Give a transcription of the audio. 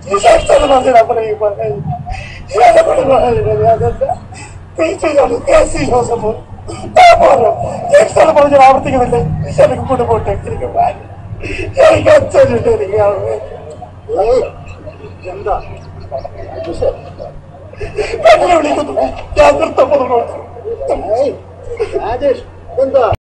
ആവർത്തിക്കുന്നില്ലേ എനിക്ക് കൊണ്ടുപോട്ടെ എനിക്ക് എനിക്ക് അച്ഛനുണ്ട് എനിക്ക് എന്താ വിളിക്കുന്നു ഞാൻ നിർത്തപ്പെടുന്നു രാജേഷ് എന്താ